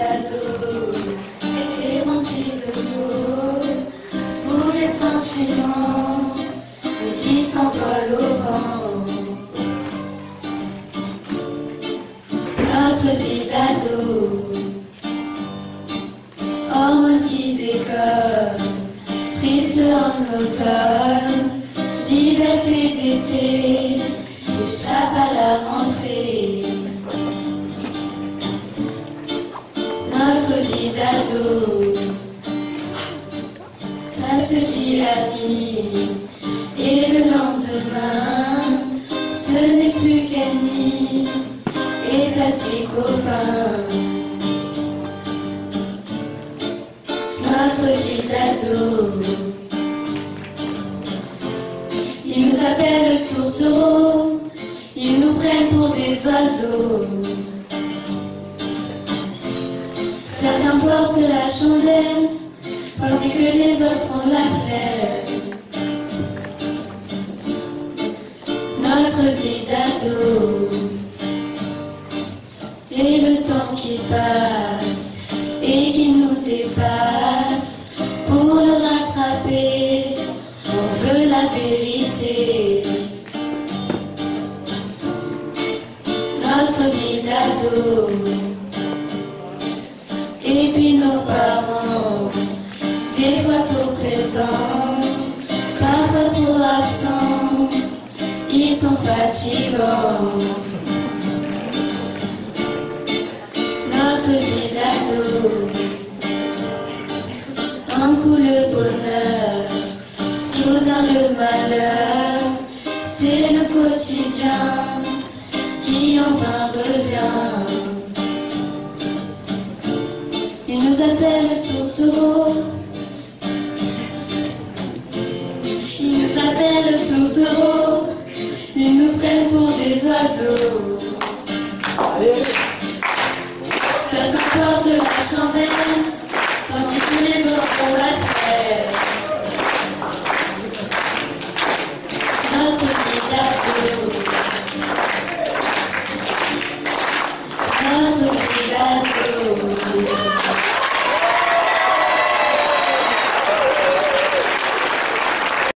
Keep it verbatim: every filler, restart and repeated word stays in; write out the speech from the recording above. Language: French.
d'ado est remplie de mots pour les sentiments qui s'envolent au vent. Notre vie d'ado, hormones qui décollent, triste en automne, liberté d'été, s'échappe à la rentrée. Notre vie d'ado, ça se dit la nuit, et le lendemain, ce n'est plus qu'ennemi, et ça se dit copain. Notre vie d'ado, ils nous appellent tourtereaux, ils nous prennent pour des oiseaux. Certains portent la chandelle, tandis que les autres ont la flemme. Notre vie d'ado, et le temps qui passe, et qui nous dépasse, pour le rattraper, on veut la vérité. Notre vie d'ado, et puis nos parents, des fois trop présents, parfois trop absents, ils sont fatigants. Notre vie d'ado, un coup le bonheur, soudain le malheur, c'est le quotidien qui en vain revient. Ils nous appellent tourtereaux, ils nous appellent tourtereaux, ils nous prennent pour des oiseaux. Allez. Certains portent la chandelle, tandis que les autres font la fête. Notre vie d'ado, notre vie d'ado.